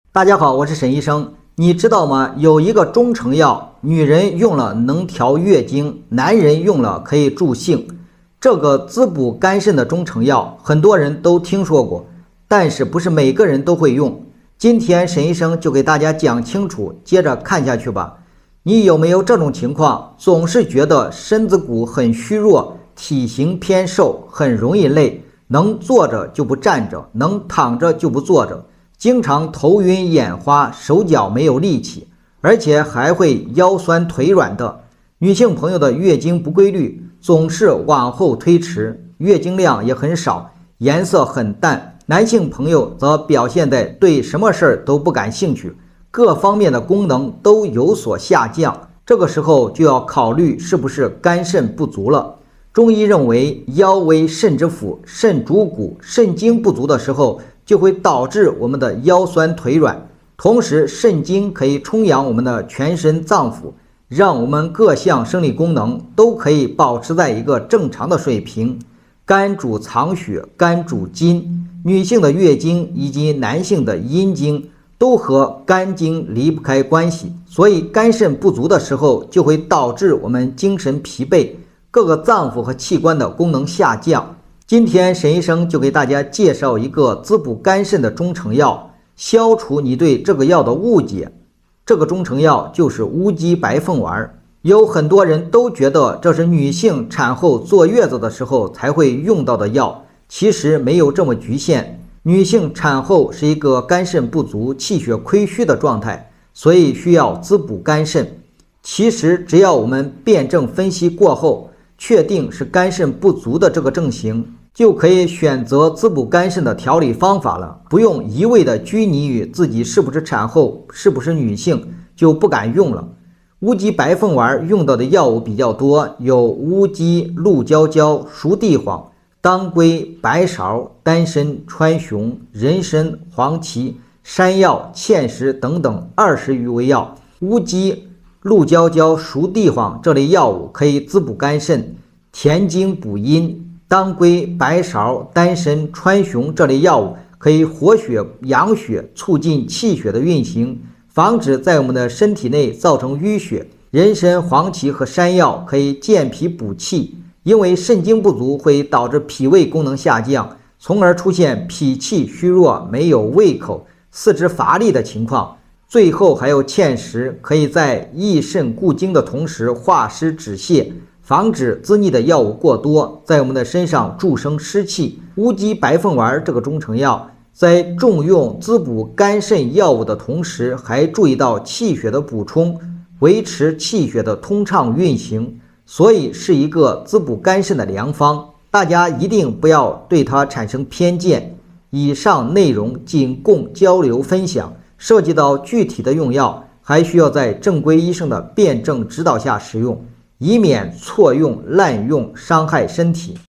大家好，我是沈医生。你知道吗？有一个中成药，女人用了能调月经，男人用了可以助兴。这个滋补肝肾的中成药，很多人都听说过，但是不是每个人都会用。今天沈医生就给大家讲清楚，接着看下去吧。你有没有这种情况？总是觉得身子骨很虚弱，体型偏瘦，很容易累，能坐着就不站着，能躺着就不坐着。经常头晕眼花，手脚没有力气，而且还会腰酸腿软的。女性朋友的月经不规律，总是往后推迟，月经量也很少，颜色很淡。男性朋友则表现在对什么事儿都不感兴趣，各方面的功能都有所下降。这个时候就要考虑是不是肝肾不足了。中医认为，腰为肾之府，肾主骨，肾精不足的时候，就会导致我们的腰酸腿软。同时，肾精可以充养我们的全身脏腑，让我们各项生理功能都可以保持在一个正常的水平。肝主藏血，肝主筋，女性的月经以及男性的阴经都和肝经离不开关系，所以肝肾不足的时候，就会导致我们精神疲惫，各个脏腑和器官的功能下降。今天沈医生就给大家介绍一个滋补肝肾的中成药，消除你对这个药的误解。这个中成药就是乌鸡白凤丸。有很多人都觉得这是女性产后坐月子的时候才会用到的药，其实没有这么局限。女性产后是一个肝肾不足、气血亏虚的状态，所以需要滋补肝肾。其实只要我们辩证分析过后，确定是肝肾不足的这个症型，就可以选择滋补肝肾的调理方法了，不用一味的拘泥于自己是不是产后，是不是女性，就不敢用了。乌鸡白凤丸用到的药物比较多，有乌鸡、鹿胶胶、熟地黄、当归、白芍、丹参、川芎、人参、黄芪、山药、芡实等等20余味药。乌鸡、鹿胶胶、熟地黄这类药物可以滋补肝肾，填精补阴；当归、白芍、丹参、川芎这类药物可以活血养血，促进气血的运行，防止在我们的身体内造成淤血。人参、黄芪和山药可以健脾补气，因为肾精不足会导致脾胃功能下降，从而出现脾气虚弱、没有胃口、四肢乏力的情况。最后还有芡实，可以在益肾固精的同时化湿止泻，防止滋腻的药物过多，在我们的身上助生湿气。乌鸡白凤丸这个中成药在重用滋补肝肾药物的同时，还注意到气血的补充，维持气血的通畅运行，所以是一个滋补肝肾的良方。大家一定不要对它产生偏见。以上内容仅供交流分享，涉及到具体的用药，还需要在正规医生的辩证指导下使用，以免错用滥用，伤害身体。